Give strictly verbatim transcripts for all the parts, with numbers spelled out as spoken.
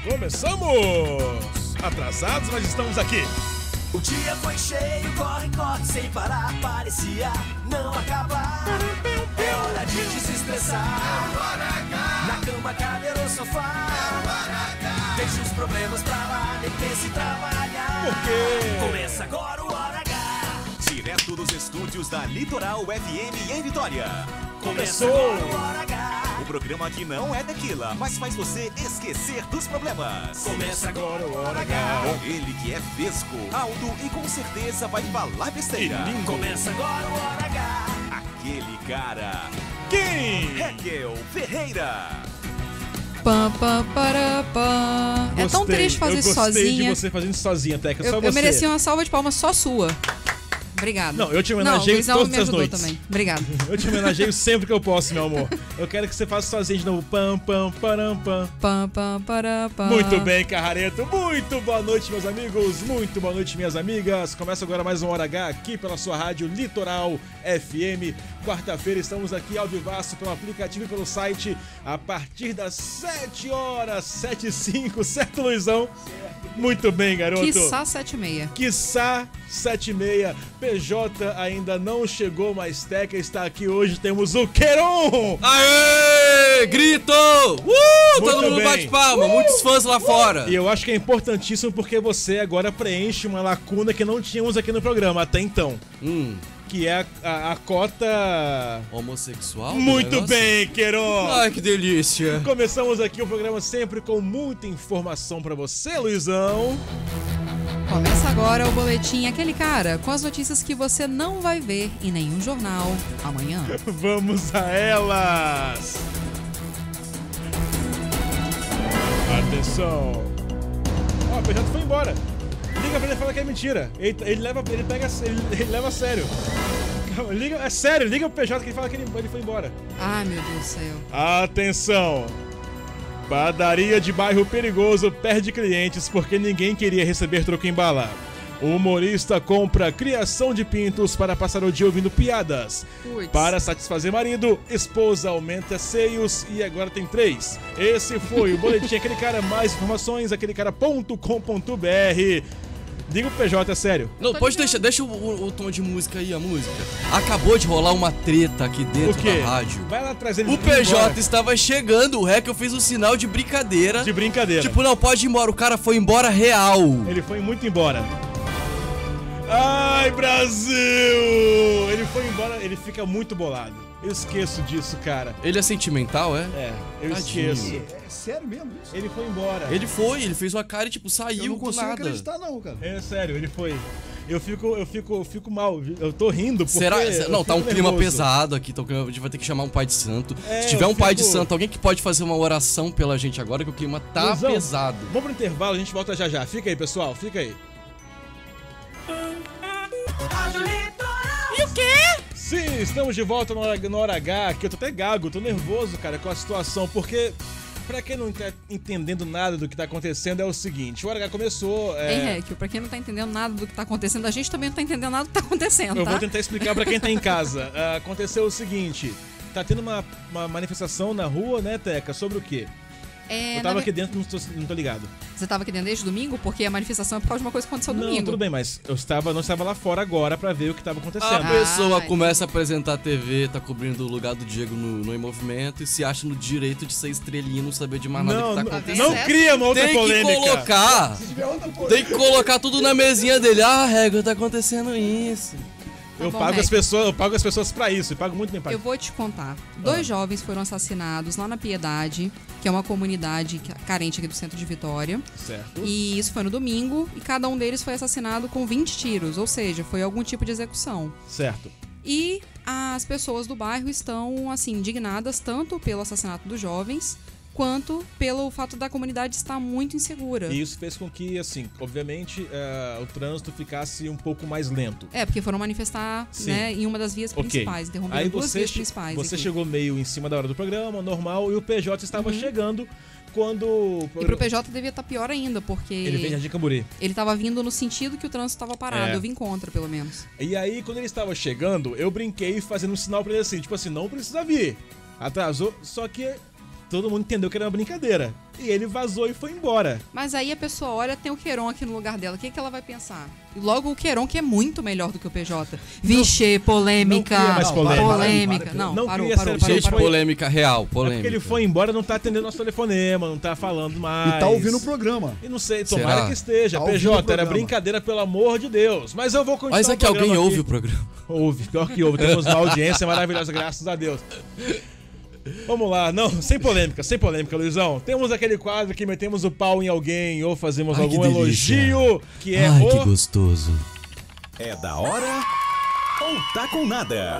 Começamos! Atrasados, mas estamos aqui. O dia foi cheio, corre, corre sem parar. Parecia não acabar. É hora de desestressar. É hora H. Na cama, cadeira ou sofá. É hora H. Deixa os problemas pra lá, nem pense em trabalhar. Por quê? Começa agora o Hora H. Direto dos estúdios da Litoral F M em Vitória. Começou agora o Hora H. O programa que não é tequila, mas faz você esquecer dos problemas. Começa agora o Hora H. Com ele que é fresco, alto e com certeza vai falar besteira. Começa agora o Hora H. Aquele cara. Quem? Raquel Ferreira. Pam, pam, para, pam. É tão Gostei. triste fazer eu isso gostei sozinha. de você fazendo isso sozinha, Teca. Só Eu, você. eu merecia uma salva de palmas só sua. Obrigada. Não, eu te Não, homenageio Luizão todas me as ajudou noites. também. Obrigada. Eu te homenageio sempre que eu posso, meu amor. Eu quero que você faça sozinho de novo. Pam, pam, param, pam. Pam, pam, para, pam. Muito bem, Carrareto. Muito boa noite, meus amigos. Muito boa noite, minhas amigas. Começa agora mais um Hora H aqui pela sua rádio Litoral F M. Quarta-feira estamos aqui ao vivaço pelo aplicativo e pelo site a partir das sete horas, sete e cinco, certo, Luizão? Muito bem, garoto. Quiçá sete e meia. Quiçá sete e meia. P J ainda não chegou, mas Teca está aqui hoje. Temos o Queron. Aê! Grito! Uh! Todo mundo bem. bate palma, muitos fãs lá fora. E eu acho que é importantíssimo porque você agora preenche uma lacuna que não tínhamos aqui no programa até então. Hum, Que é a, a, a cota... homossexual? do Muito negócio? bem, Queron. Ai, que delícia. Começamos aqui o programa sempre com muita informação pra você, Luizão. Começa agora o boletim Aquele Cara, com as notícias que você não vai ver em nenhum jornal amanhã. Vamos a elas. Atenção. Ó, o P J foi embora. Liga pra ele e fala que é mentira. Ele, ele leva, ele pega, ele, ele leva a sério. Calma, liga, é sério, liga pro P J que ele fala que ele, ele foi embora. Ai, meu Deus do céu. Atenção. Padaria de bairro perigoso perde clientes porque ninguém queria receber troco em bala. O humorista compra criação de pintos para passar o dia ouvindo piadas. Puts. Para satisfazer marido, esposa aumenta seios e agora tem três. Esse foi o boletim Aquele Cara. Mais informações, aquele cara ponto com ponto b r. Diga o P J, é sério. Não, Tô pode ligado. deixar, deixa o, o- o tom de música aí, a música. Acabou de rolar uma treta aqui O dentro quê? da rádio. Vai lá trazer ele O ir P J embora. estava chegando, o Raquel fez um sinal de brincadeira. De brincadeira. Tipo, não, pode ir embora, o cara foi embora real. Ele foi muito embora. Ai, Brasil! Ele foi embora, ele fica muito bolado. Eu esqueço disso, cara. Ele é sentimental, é? É, eu Tadinho. esqueço. É sério mesmo isso? Ele foi embora. Ele foi, ele fez uma cara e tipo, Eu saiu não do consigo nada. acreditar não, cara. É sério, ele foi. Eu fico, eu fico, eu fico mal. Eu tô rindo porque Será? eu Não, tá um fico clima nervoso. pesado aqui, então a gente vai ter que chamar um pai de santo. É, Se tiver eu um pai de fico- santo, alguém que pode fazer uma oração pela gente agora, que o clima tá Luizão, pesado. Vamos pro intervalo, a gente volta já já. Fica aí, pessoal, fica aí. Rádio Litoral. Sim, estamos de volta no Hora, no Hora H, aqui eu tô até gago, tô nervoso, cara, com a situação, porque, pra quem não tá entendendo nada do que tá acontecendo, é o seguinte, o Hora H começou... é, Hein, Raquel, pra quem não tá entendendo nada do que tá acontecendo, a gente também não tá entendendo nada do que tá acontecendo, Eu tá? vou tentar explicar pra quem tá em casa. Ah, aconteceu o seguinte, tá tendo uma, uma manifestação na rua, né, Teca, sobre o quê? É, eu tava na aqui ve- dentro, não tô, não tô ligado. Você tava aqui dentro desde domingo? Porque a manifestação é por causa de uma coisa que aconteceu Não, domingo. tudo bem, mas eu estava, não estava lá fora agora pra ver o que tava A acontecendo. Ah, pessoa entendi. começa a apresentar a T V, tá cobrindo o lugar do Diego no, no Em Movimento e se acha no direito de ser estrelinha e não saber de mais nada Não, que tá não, acontecendo. não cria uma outra Tem que polêmica. colocar, Se tiver outra coisa. tem que colocar tudo na mesinha dele. Ah, Régua, tá acontecendo isso. Eu bom, pago as Mac. pessoas, eu pago as pessoas pra isso, e pago muito bem pago. Eu vou te contar. Dois Ah. jovens foram assassinados lá na Piedade, que é uma comunidade ca- carente aqui do centro de Vitória. Certo. E isso foi no domingo, e cada um deles foi assassinado com vinte tiros, ou seja, foi algum tipo de execução. Certo. E as pessoas do bairro estão, assim, indignadas tanto pelo assassinato dos jovens, quanto pelo fato da comunidade estar muito insegura. E isso fez com que, assim, obviamente, eh, o trânsito ficasse um pouco mais lento. É, porque foram manifestar, Sim. né, em uma das vias Ok. principais, interromperam Aí duas você, vias che- principais você aqui. chegou meio em cima da hora do programa, normal, e o P J estava chegando quando... E pro P J devia estar pior ainda, porque Ele vem de Camburi. ele tava vindo no sentido que o trânsito tava parado. É. Eu vim contra, pelo menos. E aí, quando ele estava chegando, eu brinquei fazendo um sinal pra ele assim, tipo assim, não precisa vir. Atrasou, só que todo mundo entendeu que era uma brincadeira. E ele vazou e foi embora. Mas aí a pessoa olha, tem o Queiroz aqui no lugar dela. O que, que ela vai pensar? E logo o Queiroz, que é muito melhor do que o P J. Vixe, polêmica. não cria mais polêmica. polêmica. Não, Não parou, cria parou, essa- parou, Gente, parou. polêmica real, É polêmica. porque ele foi embora, não tá atendendo nosso telefonema, não tá falando mais. E tá ouvindo o programa. E não sei, tomara Será? que esteja. Tá ouvindo P o J, era programa. brincadeira, pelo amor de Deus. Mas eu vou continuar Mas é o que alguém programa ouve aqui. o programa. Ouve, pior que ouve. Temos uma audiência maravilhosa, graças a Deus. Vamos lá, não, sem polêmica, sem polêmica, Luizão. Temos aquele quadro que metemos o pau em alguém ou fazemos Ai, algum que delícia. elogio, que é Ai, o... que gostoso. É da hora ou tá com nada?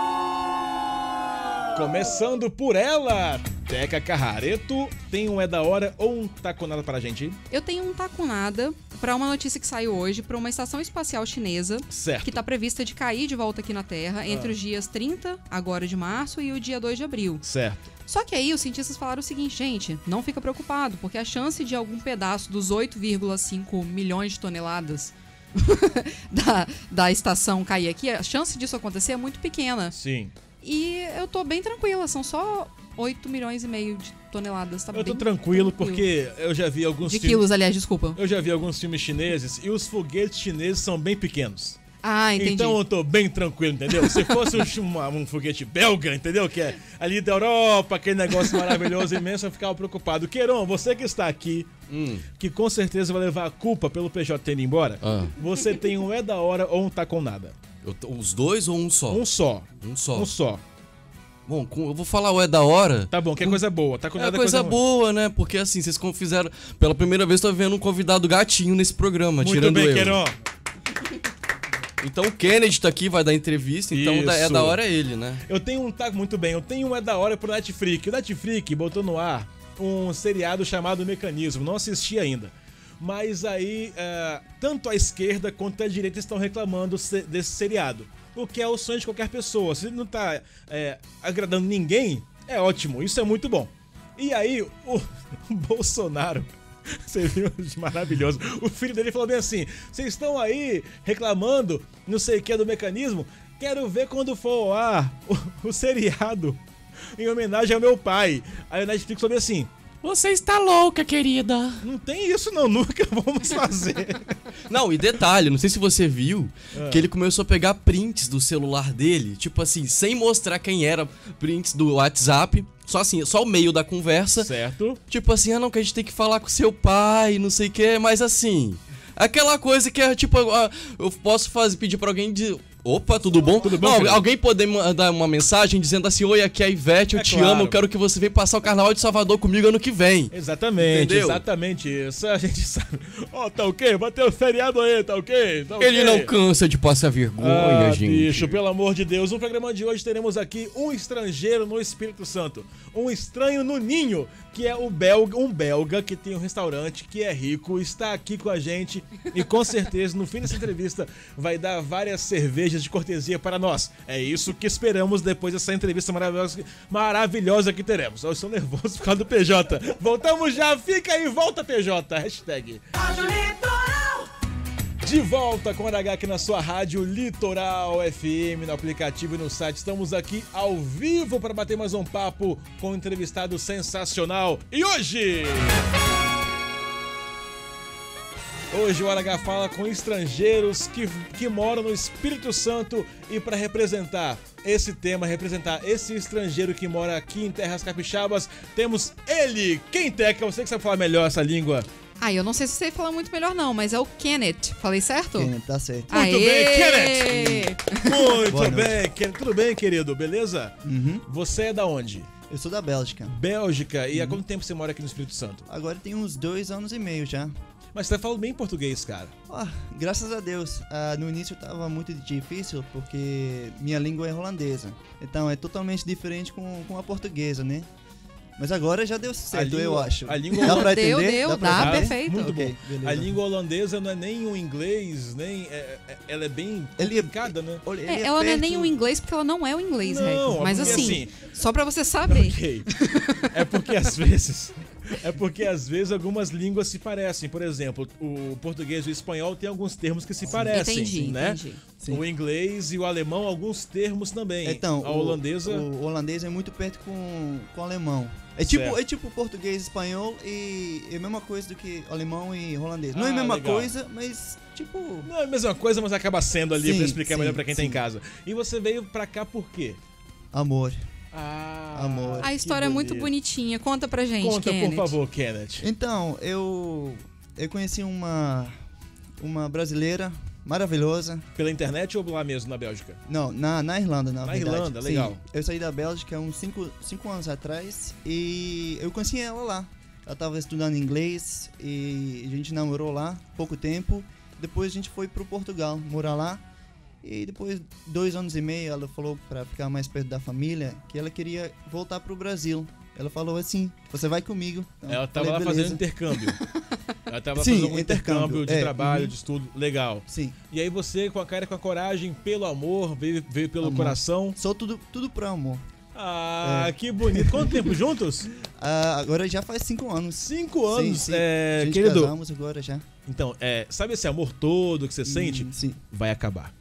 Começando por ela, Teca Carrareto. Tem um é da hora ou um tá com nada pra gente aí? Eu tenho um tacunada pra uma notícia que saiu hoje pra uma estação espacial chinesa Certo. que tá prevista de cair de volta aqui na Terra entre os dias trinta, agora de março, e o dia dois de abril. Certo. Só que aí os cientistas falaram o seguinte, gente, não fica preocupado, porque a chance de algum pedaço dos oito vírgula cinco milhões de toneladas da, da estação cair aqui, a chance disso acontecer é muito pequena. Sim. E eu tô bem tranquila, são só oito milhões e meio de toneladas. Tá Eu tô bem tranquilo porque eu já vi alguns De filmes... quilos, aliás, desculpa. Eu já vi alguns filmes chineses e os foguetes chineses são bem pequenos. Ah, entendi. Então eu tô bem tranquilo, entendeu? Se fosse um, uma- um foguete belga, entendeu? Que é ali da Europa, aquele negócio maravilhoso, imenso, eu ficava preocupado. Queiron, você que está aqui, Hum. que com certeza vai levar a culpa pelo P J ter ido embora, Ah. você tem um é da hora ou um tá com nada? Eu tô- os dois ou um só? Um só. Um só. Um só. Bom, com- eu vou falar o é da hora. Tá bom, que é coisa boa. Tá com É nada coisa ruim. boa, né? Porque assim, vocês como fizeram. Pela primeira vez, tô vendo um convidado gatinho nesse programa, Muito tirando bem, eu. Queiron. Então o Kennedy tá aqui, vai dar entrevista, então da- é Isso. da hora ele, né? Eu tenho um tá muito bem. Eu tenho um é da hora pro Netflix. O Netflix botou no ar um seriado chamado Mecanismo. Não assisti ainda. Mas aí, é, tanto a esquerda quanto a direita estão reclamando se- desse seriado. O que é o sonho de qualquer pessoa. Se não tá é, agradando ninguém, é ótimo. Isso é muito bom. E aí, o, o Bolsonaro... Você viu? Maravilhoso. O filho dele falou bem assim: vocês estão aí reclamando, não sei o que, do Mecanismo. Quero ver quando for ao ar o, o seriado em homenagem ao meu pai. Aí o Netflix falou bem assim: Você está louca, querida. não tem isso não, nunca vamos fazer. Não, e detalhe, não sei se você viu, que ele começou a pegar prints do celular dele, tipo assim, sem mostrar quem era, prints do WhatsApp, só assim, só o meio da conversa. Certo? Tipo assim, ah não, que a gente tem que falar com seu pai, não sei o que, mas assim, aquela coisa que é tipo, ah, eu posso fazer, pedir pra alguém de... Opa, tudo bom? Tudo bom, Não, filho? alguém poder mandar uma mensagem dizendo assim, oi, aqui é a Ivete, eu É te claro. amo, eu quero que você venha passar o Carnaval de Salvador comigo ano que vem. Exatamente, Entendeu? exatamente isso. A gente sabe. Ó, tá ok? Vai ter o feriado aí, tá ok? Tá Ele ok? não cansa de passar vergonha, Ah, gente. bicho, pelo amor de Deus. No programa de hoje teremos aqui um estrangeiro no Espírito Santo. Um estranho no ninho, que é o belga, um belga que tem um restaurante, que é rico, está aqui com a gente e com certeza no fim dessa entrevista vai dar várias cervejas de cortesia para nós. É isso que esperamos depois dessa entrevista maravilhosa, maravilhosa que teremos. Eu estou nervoso por causa do P J. Voltamos já, fica aí, volta P J. Hashtag. Rádio Litoral. De volta com o H aqui na sua rádio Litoral F M, no aplicativo e no site. Estamos aqui ao vivo para bater mais um papo com um entrevistado sensacional. E hoje... Hoje o H fala com estrangeiros que, que moram no Espírito Santo e para representar esse tema, representar esse estrangeiro que mora aqui em Terras Capixabas, temos ele, quem Teca, você que sabe falar melhor essa língua. Ah, eu não sei se você fala muito melhor não, mas é o Kenneth. Falei certo? Kenneth, tá certo. Muito Aê! bem, Kenneth! Muito Boa bem, Kenneth. Tudo bem, querido? Beleza? Uhum. Você é da onde? Eu sou da Bélgica. Bélgica. E há quanto tempo você mora aqui no Espírito Santo? Agora tem uns dois anos e meio já. Mas você fala bem português, cara. Ah, graças a Deus. Ah, no início tava muito difícil porque minha língua é holandesa. Então é totalmente diferente com, com a portuguesa, né? Mas agora já deu certo, língua- eu acho. a língua- Dá pra Deu, entender? deu, pra dá, entender? perfeito. Muito Ok, bom. beleza. A língua holandesa não é nem o inglês, nem... é- é- ela é bem Ele é- complicada, né? Olha, ele É, ela não é perto- nem o inglês, porque ela não é o inglês, Não, Reg. Mas porque assim, assim- só pra você saber. Ok. É porque às vezes... É porque às vezes algumas línguas se parecem. Por exemplo, o português e o espanhol tem alguns termos que se parecem, Entendi, né? entendi. Sim. O inglês e o alemão, alguns termos também. Então, a o- holandesa. O, o holandês é muito perto com, com o alemão. É tipo, Certo. é tipo português, espanhol e é a mesma coisa do que alemão e holandês. Não é Ah, a mesma legal. coisa, mas tipo... Não é a mesma coisa, mas acaba sendo ali Sim, pra explicar sim, melhor pra quem tá em sim. casa. E você veio pra cá por quê? Amor. Ah, Amor. A história é que muito bonito. bonitinha. Conta pra gente, Conta, Kenneth. por favor, Kenneth. Então, eu, eu conheci uma, uma brasileira maravilhosa. Pela internet ou lá mesmo na Bélgica? Não, na, na Irlanda, na, Na verdade. Irlanda, Sim, legal. eu saí da Bélgica uns cinco, cinco anos atrás e eu conheci ela lá. Ela estava estudando inglês e a gente namorou lá pouco tempo. Depois a gente foi pro Portugal, morar lá. E depois, dois anos e meio, ela falou para ficar mais perto da família que ela queria voltar pro Brasil. Ela falou assim, você vai comigo. Então, Ela tava falei, lá fazendo "Beleza." intercâmbio. Ela tava Sim, fazendo um intercâmbio, intercâmbio, de é, trabalho, uhum. de estudo. Legal. Sim, E aí você, com a cara e com a coragem, pelo amor, veio, veio pelo Amor. coração. só tudo, tudo pro amor. Ah, É. que bonito. Quanto tempo juntos? Ah, agora já faz cinco anos. Cinco anos. Sim, sim. É, a gente querido, casamos agora já. então, é, sabe esse amor todo que você sente? Hum, sim. Vai acabar.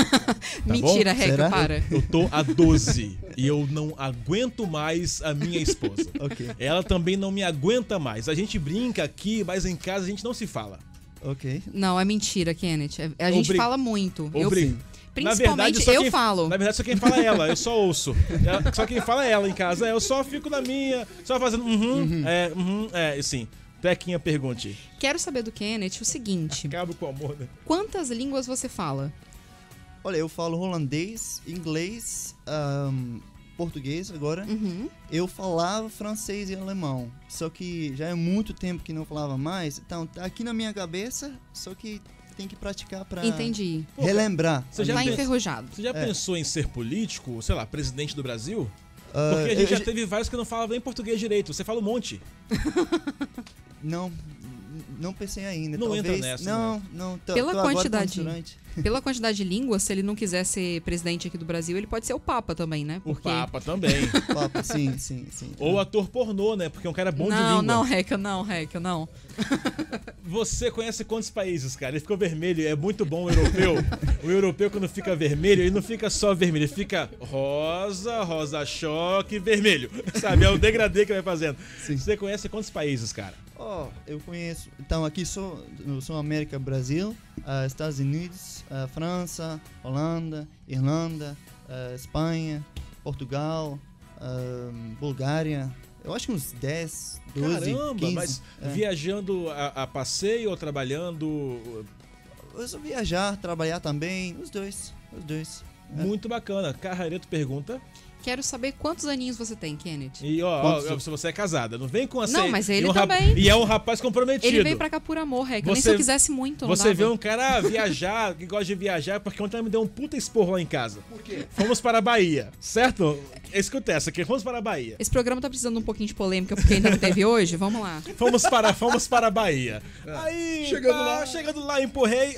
Mentira, bom? Reca, Será? para. Eu tô a doze e eu não aguento mais a minha esposa. Ok, Ela também não me aguenta mais. A gente brinca aqui, mas em casa a gente não se fala. ok. Não, é mentira, Kenneth. É- A gente Obri- fala muito. Eu, Obri- principalmente só eu quem- falo. Na verdade, só quem fala é ela, eu só ouço. Ela- só quem fala é ela em casa. Eu só fico na minha, só fazendo uhum, é, uhum, é, sim. Tequinha, pergunte. Quero saber do Kenneth o seguinte: Acabo com o amor, né? quantas línguas você fala? Olha, eu falo holandês, inglês, ahn, português agora. Uhum. Eu falava francês e alemão. Só que já é muito tempo que não falava mais. Então tá aqui na minha cabeça, só que tem que praticar pra Entendi. relembrar. Você já Tá pensa- enferrujado. Você já É. pensou em ser político, sei lá, presidente do Brasil? Ah, Porque a eu gente já já- teve vários que não falavam nem português direito. Você fala um monte. Não, não pensei ainda. Não Talvez, entra nessa, Não, não. Tô, Pela tô agora quantidade- condicionante. Pela quantidade de línguas, se ele não quiser ser presidente aqui do Brasil, ele pode ser o Papa também, né? O Porque... Papa também. Papo, sim, sim, sim. Ou ator pornô, né? Porque é um cara bom de não, língua. não, Reca, não, Reca, não. Você conhece quantos países, cara? Ele ficou vermelho, é muito bom o europeu. O europeu, quando fica vermelho, ele não fica só vermelho, ele fica rosa, rosa choque, vermelho. Sabe? É o degradê que vai fazendo. Sim. Você conhece quantos países, cara? Ó, eu conheço. Então, aqui sou no Sul América, Brasil, ah, Estados Unidos, ah, França, Holanda, Irlanda, ah, Espanha, Portugal, ah, Bulgária. Eu acho que uns dez, doze, Caramba, quinze. mas é. viajando a, a passeio ou trabalhando? Eu só viajar, trabalhar também, os dois, os dois. É. Muito bacana. Carrareto pergunta. Quero saber quantos aninhos você tem, Kenneth. E ó, Quantos? ó, se você é casada, não vem com a Não, sei- mas ele e um rap- também. E é um rapaz comprometido. Ele veio pra cá por amor, Reca. Nem se Você- eu quisesse muito, não Você dava. vê um cara ah, viajar, que gosta de viajar, porque ontem ela me deu um puta esporro lá em casa. Por quê? Fomos para a Bahia, certo? Escuta essa aqui, fomos para a Bahia. Esse programa tá precisando de um pouquinho de polêmica, porque ainda não teve hoje. Vamos lá. Fomos para, fomos para a Bahia. Aí, Chegando pá, lá. chegando lá, empurrei.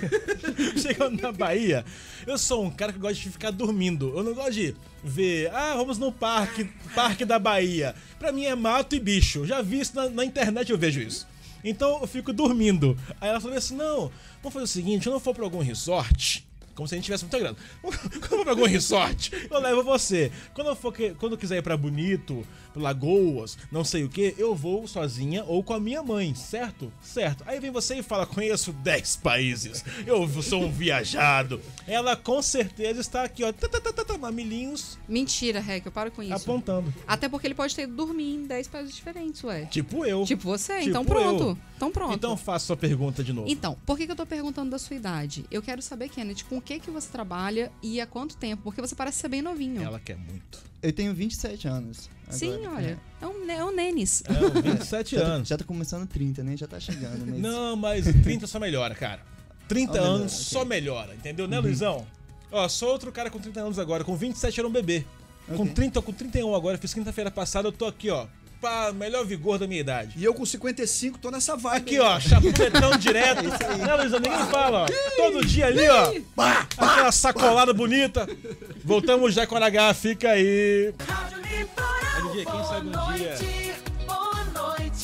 Aí, chegando na Bahia, eu sou um cara que gosta de ficar dormindo. Eu não gosto de ver, ah, vamos no parque, parque da Bahia. Pra mim é mato e bicho. Já vi isso na, na internet, eu vejo isso. Então eu fico dormindo. Aí ela falou assim: não, vamos fazer o seguinte, eu não for pra algum resort. Como se a gente tivesse muita grana. Quando eu for pra algum resort, eu levo você. Quando eu, for que, quando eu quiser ir pra Bonito, pra Lagoas, não sei o que, eu vou sozinha ou com a minha mãe, certo? Certo. Aí vem você e fala: conheço dez países, eu sou um viajado. Ela com certeza está aqui, ó, tatatata, mamilinhos, Mentira, Reca, eu paro com isso. apontando. Até porque ele pode ter ido dormir em dez países diferentes, ué. Tipo eu. Tipo você, Tipo então pronto. eu. Então pronto. Então faça sua pergunta de novo. Então, por que, que eu tô perguntando da sua idade? Eu quero saber, Kenneth, com o que que você trabalha e há quanto tempo? Porque você parece ser bem novinho. Ela quer muito. Eu tenho vinte e sete anos. Sim, agora. olha. É um, é um nenis. É, vinte e sete Já tá, anos. já tá começando trinta, né? Já tá chegando. Mas... Não, mas trinta só melhora, cara. trinta Só melhora, anos ok. só melhora, entendeu, né, Luizão? Ó, sou outro cara com trinta anos agora, com vinte e sete era um bebê. Com Ok. trinta, com trinta e um agora, fiz quinta-feira passada, eu tô aqui, ó, pá, melhor vigor da minha idade. E eu com cinquenta e cinco tô nessa vibe. Aqui, ó, chapetão direto. Né, Luizão? Ninguém fala, ó. Todo dia ali, ó. Pá, aquela sacolada bonita. Voltamos já com a H, fica aí. Rádio Litoral, Aí, dia, quem sabe um boa dia- noite, boa noite.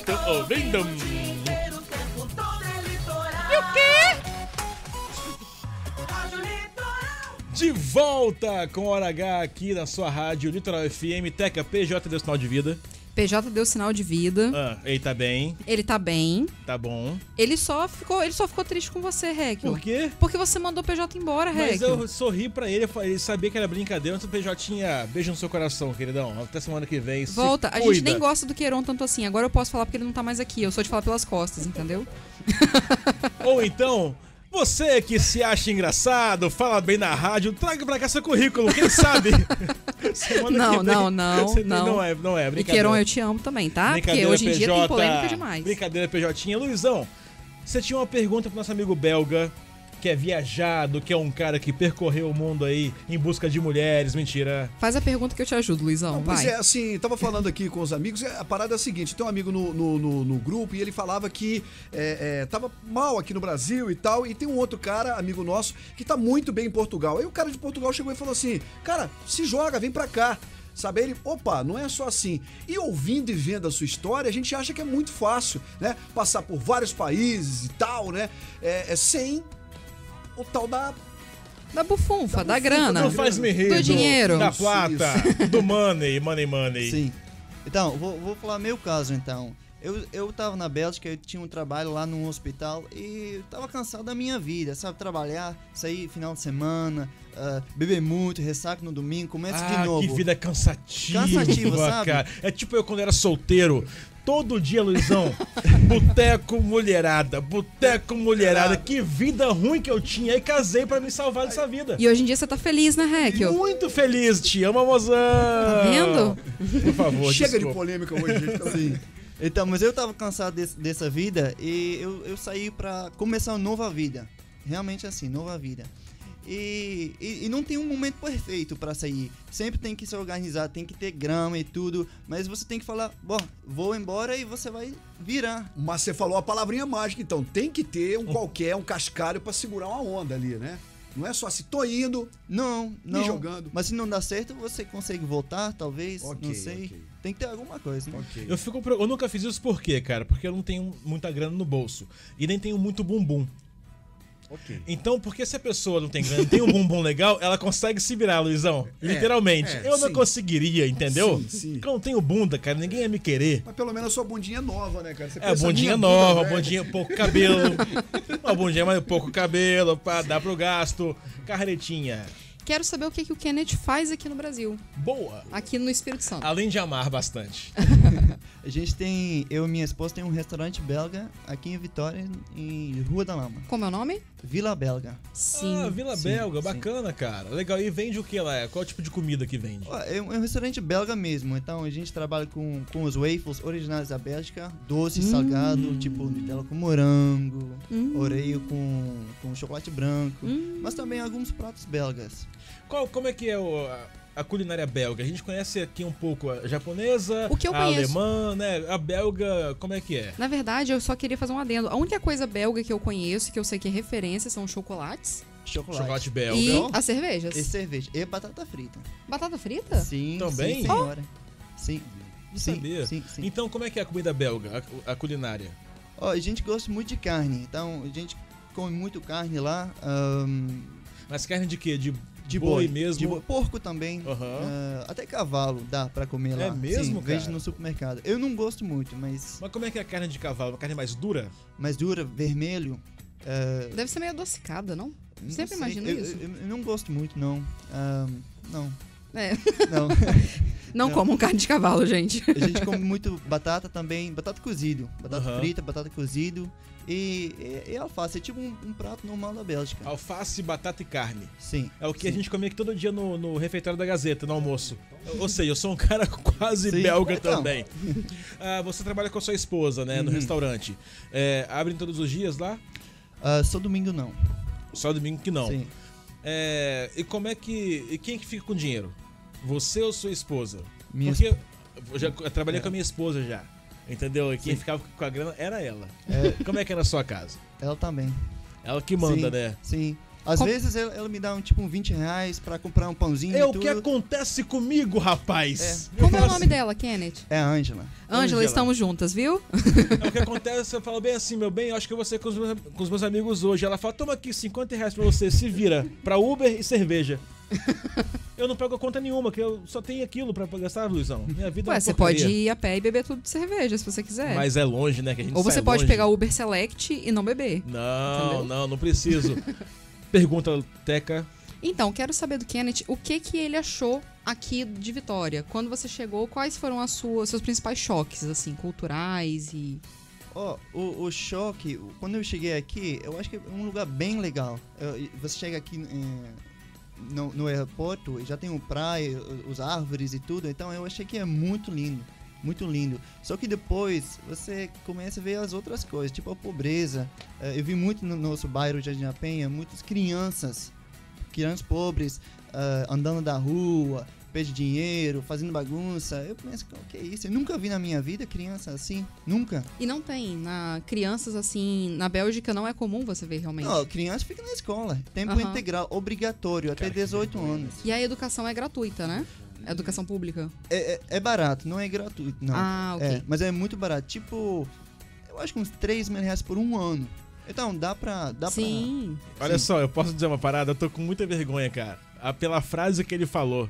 muito ouvindo. E o quê? De volta com Hora H aqui na sua rádio Litoral F M. Teca, P J deu sinal de vida. P J deu sinal de vida. Ah, ele tá bem, Ele tá bem. tá bom. Ele só ficou, ele só ficou triste com você, Heckel. Por quê? Porque você mandou o P J embora, Mas Heckel. eu sorri pra ele, eu falei, ele sabia que era brincadeira, então o P J tinha beijo no seu coração, queridão. Até semana que vem. se Volta. A gente cuida. nem gosta do Queiron tanto assim. Agora eu posso falar porque ele não tá mais aqui. Eu sou de falar pelas costas, entendeu? Ou então, você que se acha engraçado, fala bem na rádio, traga pra cá seu currículo, quem sabe? Semana Não, que vem, não, não, você tem- não. Não é, não é, E brincadeira. Queiron, eu te amo também, tá? Porque Brincadeira, hoje em dia P J. tem polêmica demais. Brincadeira, P J. Luizão, você tinha uma pergunta pro nosso amigo belga, que é viajado, que é um cara que percorreu o mundo aí em busca de mulheres. Mentira. Faz a pergunta que eu te ajudo, Luizão. Não, pois Vai. é, assim, tava falando aqui com os amigos, é, a parada é a seguinte, tem um amigo no, no, no- no grupo e ele falava que é, é, tava mal aqui no Brasil e tal, e tem um outro cara, amigo nosso, que tá muito bem em Portugal. Aí o cara de Portugal chegou e falou assim, cara, se joga, vem pra cá. Sabe, ele, opa, não é só assim. E ouvindo e vendo a sua história, a gente acha que é muito fácil, né? Passar por vários países e tal, né? É, é sem o tal da... Da bufunfa, da, grana. Não faz me rir. Do dinheiro. Da plata. Do money, money, money. Sim. Então, vou, vou falar meu caso, então. Eu, eu tava na Bélgica, eu tinha um trabalho lá num hospital e eu tava cansado da minha vida, sabe? Trabalhar, sair final de semana, uh, beber muito, ressaca no domingo, começa Ah, de novo. que vida cansativa, Cansativa, sabe? cara. É tipo eu quando era solteiro. Todo dia, Luizão, boteco mulherada, boteco mulherada. Que vida ruim que eu tinha. Aí casei pra me salvar dessa vida. E hoje em dia você tá feliz, né, Heckel? Muito feliz, te amo, mozão. Tá vendo? Por favor, Chega de desculpa. polêmica hoje, gente. pelo amor de Deus. Então, mas eu tava cansado desse- dessa vida e eu, eu saí pra começar uma nova vida. Realmente assim, nova vida. E, e, e não tem um momento perfeito pra sair. Sempre tem que se organizar, tem que ter grama e tudo. Mas você tem que falar, bom, vou embora e você vai virar. Mas você falou a palavrinha mágica, então. Tem que ter um qualquer, um cascalho pra segurar uma onda ali, né? Não é só assim, tô indo. Não, não. jogando. Mas se não dá certo, você consegue voltar, talvez. Ok, não sei. ok. Tem que ter alguma coisa, né? Ok. Eu, fico, pro- eu nunca fiz isso por quê, cara? Porque eu não tenho muita grana no bolso. E nem tenho muito bumbum. Ok. Então, porque se a pessoa não tem grana, não tem um bumbum legal, ela consegue se virar, Luizão. Literalmente. é, eu não sim. conseguiria, entendeu? Sim, sim. Porque eu não tenho bunda, cara. Ninguém ia me querer. Mas pelo menos a sua bundinha é nova, né, cara? Você É, pensa, bundinha minha nova, bunda, velho. bundinha pouco cabelo. Uma bundinha mais pouco cabelo, pra dar pro gasto. Carretinha. Quero saber o que, que o Kenneth faz aqui no Brasil. Boa. Aqui no Espírito Santo. Além de amar bastante. A gente tem, eu e minha esposa tem um restaurante belga aqui em Vitória, em Rua da Lama. Como é o nome? Vila Belga. Sim. Ah, Vila sim, Belga, sim. bacana, cara. Legal. E vende o que lá? Qual tipo de comida que vende? Ó, É um, é um restaurante belga mesmo, então a gente trabalha com, com os waffles originais da Bélgica, doce, Hum. salgado, tipo Nutella com morango, Hum. Oreo com, com chocolate branco, Hum. mas também alguns pratos belgas. Qual, como é que é o, a, a culinária belga? A gente conhece aqui um pouco a japonesa, O que eu a conheço. alemã, né? A belga, como é que é? Na verdade, eu só queria fazer um adendo. A única coisa belga que eu conheço, que eu sei que é referência, são chocolates Chocolate. Chocolate belga. e as cervejas. E cerveja. E batata frita. Batata frita? Sim, Também? sim, senhora. Sim. Não sim, sabia. sim, sim. Então, como é que é a comida belga, a, a culinária? Ó, a gente gosta muito de carne, então a gente come muito carne lá. ahn, Mas carne de quê? De, de boi, boi mesmo? de boi. Porco também. Aham. ah, até cavalo dá pra comer lá. É mesmo, Sim, vende cara? no supermercado. Eu não gosto muito, mas Mas como é que é a carne de cavalo? Uma carne mais dura? mais dura, vermelho. ah, Deve ser meio adocicada, não? não Sempre sei, imagino eu, isso. Eu, eu não gosto muito, não. Ahn, não. É. Não. Não Não. comam carne de cavalo, gente. A gente come muito batata também, batata cozido. Batata Aham. frita, batata cozido. E, e, e alface, é tipo um, um prato normal da Bélgica. Alface, batata e carne. Sim. É o que a sim. gente comia aqui todo dia no, no refeitório da Gazeta, no almoço. Ou seja, eu sou um cara quase Sim, belga então. também. Ah, você trabalha com a sua esposa, né, no Uhum. restaurante. É, abrem todos os dias lá? Ah, só domingo não. Só domingo que não. Sim. É, e como é que... E quem que fica com o dinheiro? Você ou sua esposa? Minha Porque eu já eu trabalhei É. com a minha esposa já. Entendeu? E quem Sim. ficava com a grana era ela. É, Como é que era a sua casa? ela também. Ela que manda, Sim, né? Sim. Às Com- vezes ela, ela me dá um, tipo um vinte reais pra comprar um pãozinho É e o tudo. que acontece comigo, rapaz. Eu Como é o falo nome assim, dela, Kenneth? É a Ângela. Ângela, Ângela. estamos juntas, viu? É o que acontece, eu falo bem assim, meu bem, eu acho que eu vou ser com os meus, com os meus amigos hoje. Ela fala, toma aqui cinquenta reais pra você, se vira, pra Uber e cerveja. Eu não pego a conta nenhuma, que eu só tenho aquilo pra gastar, Luizão. Minha vida é Ué, uma você porcaria. pode ir a pé e beber tudo de cerveja, se você quiser. Mas é longe, né, que a gente Ou você sai pode longe. pegar o Uber Select e não beber. Não, Entendeu? não, não preciso. Pergunta, Teca. Então, quero saber do Kenneth o que que ele achou aqui de Vitória. Quando você chegou, quais foram as suas, seus principais choques, assim, culturais e... Ó, o, o choque, quando eu cheguei aqui, eu acho que é um lugar bem legal. Eu- você chega aqui eh, no, no aeroporto e já tem o praia, os árvores e tudo, então eu achei que é muito lindo, muito lindo. Só que depois você começa a ver as outras coisas, tipo a pobreza. Eh, eu vi muito no nosso bairro de Jardim da Penha, muitas crianças, crianças pobres, eh, andando da rua, pede dinheiro, fazendo bagunça. Eu penso, o que é isso? Eu nunca vi na minha vida criança assim, nunca. E não tem, na crianças assim, na Bélgica não é comum você ver realmente. Não, criança fica na escola. Tempo Aham. integral, obrigatório, até dezoito anos. E a educação é gratuita, né? A educação pública. É, é, é barato, não é gratuito, não. Ah, ok. É, mas é muito barato. Tipo, eu acho que uns três mil reais por um ano. Então, dá pra... Dá Sim. Olha Sim. só, eu posso dizer uma parada, eu tô com muita vergonha, cara. Ah, pela frase que ele falou.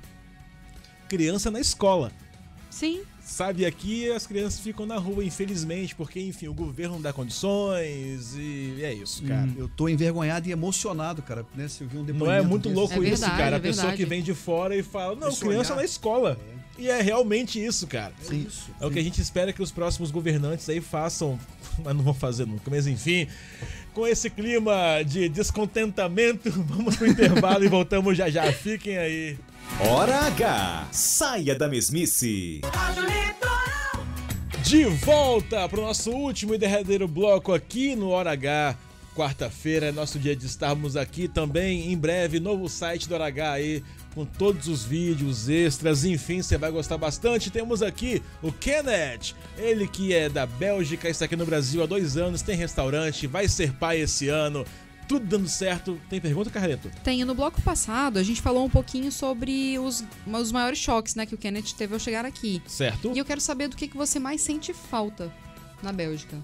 Criança na escola. Sim. Sabe, aqui as crianças ficam na rua, infelizmente, porque, enfim, o governo não dá condições e é isso, cara. Hum, eu tô envergonhado e emocionado, cara, né? Se eu vi um Não depoimento é muito desse. louco É isso, verdade, cara? A é pessoa verdade. que vem de fora e fala, não, Esse criança olhar. na escola. E é realmente isso, cara. É isso. É o que a gente espera que os próximos governantes aí façam, mas não vão fazer nunca. Mas enfim, com esse clima de descontentamento, vamos pro intervalo e voltamos já já. Fiquem aí. Hora H. Saia da mesmice. Rádio Litoral. De volta pro nosso último e derradeiro bloco aqui no Hora H. Quarta-feira é nosso dia de estarmos aqui também. Em breve, novo site do Hora H aí, com todos os vídeos extras, enfim, você vai gostar bastante. Temos aqui o Kenneth, ele que é da Bélgica, está aqui no Brasil há dois anos, tem restaurante, vai ser pai esse ano, tudo dando certo. Tem pergunta, Carreto? Tem, no bloco passado a gente falou um pouquinho sobre os, os maiores choques, né, que o Kenneth teve ao chegar aqui. Certo? E eu quero saber do que, que você mais sente falta na Bélgica.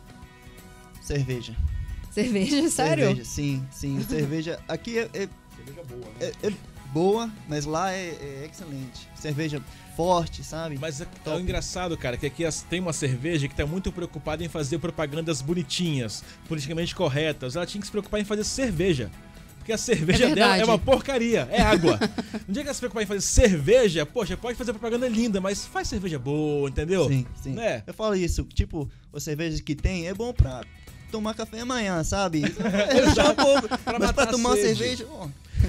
Cerveja. Cerveja, sério? Cerveja, sim, sim. Cerveja aqui é, é, Cerveja boa, né? é- é boa, mas lá é, é excelente. Cerveja forte, sabe? Mas é, é o Top. engraçado, cara, que aqui as- tem uma cerveja que tá muito preocupada em fazer propagandas bonitinhas, politicamente corretas. Ela tinha que se preocupar em fazer cerveja. Porque a cerveja É dela verdade. é uma porcaria, é água. No dia que ela se preocupar em fazer cerveja, poxa, pode fazer propaganda linda, mas faz cerveja boa, entendeu? Sim, sim. Né? Eu falo isso, tipo, as cervejas que tem é bom pra tomar café amanhã, sabe? É só um pouco, mas matar pra a tomar sede. cerveja, ó.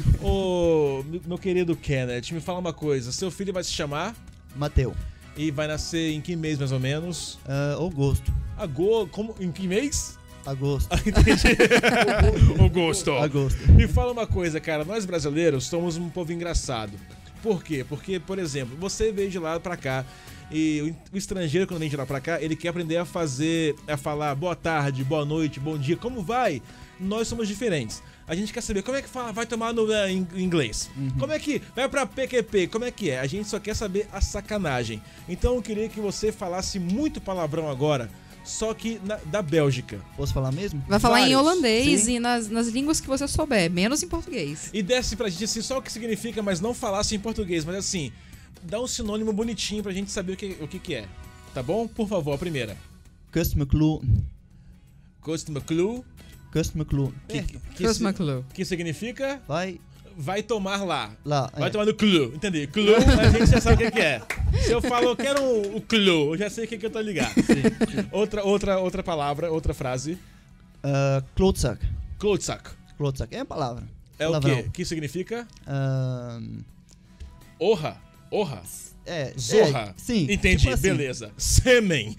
Ô, meu- meu querido Kenneth, me fala uma coisa. Seu filho vai se chamar Mateu, e vai nascer em que mês, mais ou menos? ah, agosto, Agosto, como, em que mês? agosto, Entendi. Agosto. agosto. Me fala uma coisa, cara. Nós brasileiros somos um povo engraçado. Por quê? Porque, por exemplo, você veio de lá pra cá e o estrangeiro, quando vem de lá pra cá, ele quer aprender a fazer, a falar boa tarde, boa noite, bom dia, como vai? Nós somos diferentes. A gente quer saber como é que fala, vai tomar no eh, em inglês. Como é que vai pra P Q P? Como é que é? A gente só quer saber a sacanagem. Então eu queria que você falasse muito palavrão agora, só que na- da Bélgica. Posso falar mesmo? Vai falar em Vários, holandês sim. e nas, nas línguas que você souber, menos em português. E desse pra gente assim, só o que significa, mas não falasse em português, mas assim, dá um sinônimo bonitinho pra gente saber o que, o que, que é. Tá bom? Por favor, a primeira. Customer Clue. Customer clue. Customer Clue. Que, Que, que, Chris si- McClure. que significa vai vai tomar lá. lá. Vai é. tomar no clue, entendi. Clue, a gente já sabe o que, que é. Se eu falo, eu quero o, o clue, eu já sei o que, que eu tô ligado. Outra, outra, outra palavra, outra frase. Ah, Klootzak. Klootzak. Klootzak é a palavra. É o Palavrão. quê? Que significa? Ah, Orra. Orra. é. Zorra. É, sim. Entendi, tipo assim. beleza. Sêmen.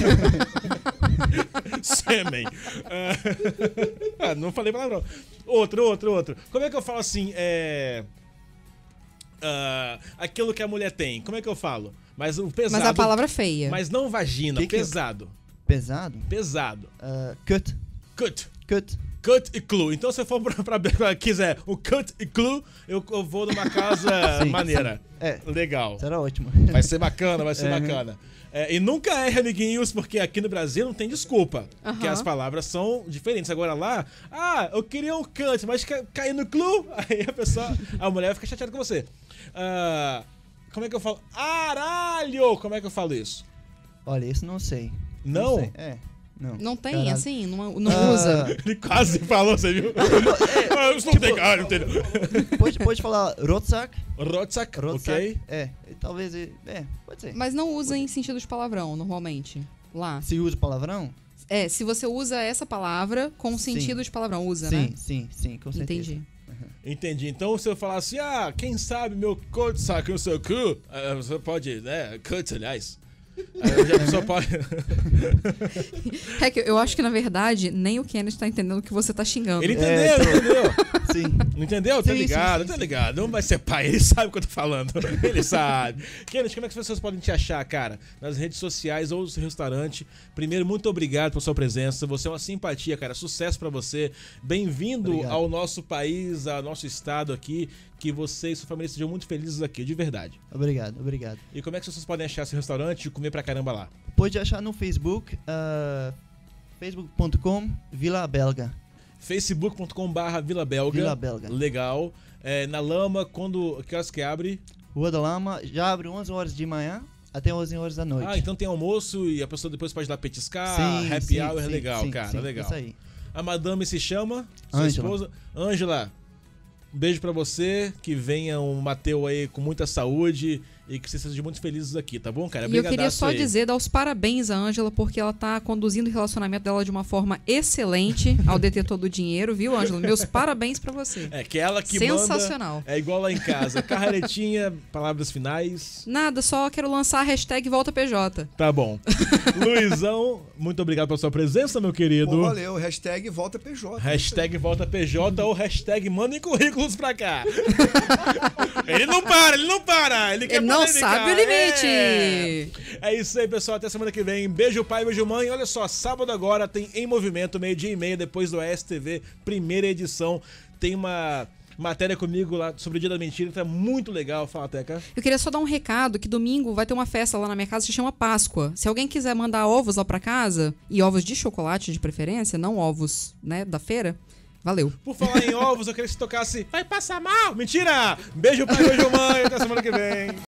Sêmen. Ah, ah, não falei palavrão. Outro, outro, outro. Como é que eu falo assim? É. ah, aquilo que a mulher tem. Como é que eu falo? Mas o pesado. Mas a palavra feia. Mas não vagina, Que que eu- pesado. Pesado. Pesado. Ah, cut. Cut. Cut. cut e clue. Então, se eu for pra, pra, pra quiser o cut e clue, eu, eu vou numa casa Sim. maneira. É. Legal. Será ótimo. Vai ser bacana, vai ser É. bacana. É, e nunca erre, amiguinhos, porque aqui no Brasil não tem desculpa. Aham. Porque as palavras são diferentes. Agora lá, ah, eu queria um cut, mas ca cair no clue, aí a pessoa, a mulher fica chateada com você. Ah, como é que eu falo? Aralho! Como é que eu falo isso? Olha, isso não sei. Não? sei. É, não. Não tem, Caralho. assim, não, não Ah, usa. Ele quase falou, você viu? Ah, isso não tipo, tem cara, entendeu? Pode, pode falar Rotsack? Rotsack, Rotsack? ok. É, talvez. É, pode ser. Mas não usa em sentido de palavrão, normalmente. Lá. Se usa palavrão? É, se você usa essa palavra com Sim. sentido de palavrão, usa, sim, né? sim, sim, com certeza. Entendi. Entendi. Então, se eu falar assim, ah, quem sabe meu Rotsack no seu cu, ah, você pode, né, cut, aliás. Aí a pessoa pode... É que eu acho que, na verdade, nem o Kenneth tá entendendo o que você tá xingando. Ele entendeu, É, ele entendeu. Sim. Não entendeu? Tá Sim, ligado, sim, sim, tá ligado. Não vai ser pai, ele sabe o que eu tô falando. Ele sabe. Kenneth, como é que as pessoas podem te achar, cara? Nas redes sociais ou no seu restaurante. Primeiro, muito obrigado pela sua presença. Você é uma simpatia, cara. Sucesso pra você. Bem-vindo Obrigado. ao nosso país, ao nosso estado aqui. Que você e sua família sejam muito felizes aqui, de verdade. Obrigado, obrigado. E como é que as pessoas podem achar esse restaurante e comer pra caramba lá? Pode achar no Facebook, uh, facebook ponto com Vila Belga. facebook ponto com barra Vila Belga. Vila Belga. Legal. É, na Lama, quando que horas que abre? Rua da Lama, já abre onze horas de manhã até onze horas da noite. Ah, então tem almoço e a pessoa depois pode ir lá petiscar, Sim, happy sim, hour, sim, legal, sim, cara, sim, legal. Isso aí. A madame se chama, sua Ângela. esposa, Ângela. Um beijo pra você, que venha um Mateu aí com muita saúde e que vocês sejam muito felizes aqui, tá bom, cara? E eu queria Brigadaço só aí. dizer, dar os parabéns à Ângela, porque ela tá conduzindo o relacionamento dela de uma forma excelente ao detetor do dinheiro, viu, Ângela? Meus parabéns pra você. É, que ela que Sensacional. manda. É igual lá em casa. Carreretinha, palavras finais. Nada, só quero lançar a hashtag Volta P J. Tá bom. Luizão, muito obrigado pela sua presença, meu querido. Pô, valeu. Hashtag volta P J. Hashtag volta P J ou hashtag mandem currículos pra cá. Ele não para, ele não para. Ele, quer Ele não polêmica. sabe o limite. É. É isso aí, pessoal. Até semana que vem. Beijo pai, beijo mãe. Olha só, sábado agora tem Em Movimento, meio-dia e meia, depois do S T V, primeira edição. Tem uma matéria comigo lá sobre o Dia da Mentira, que tá muito legal. Fala, Teca. Eu queria só dar um recado que domingo vai ter uma festa lá na minha casa que se chama Páscoa. Se alguém quiser mandar ovos lá pra casa, e ovos de chocolate de preferência, não ovos, né, da feira, valeu. Por falar em ovos, eu queria que você tocasse Vai Passar Mal. Mentira! Beijo pai, beijo mãe. Até semana que vem.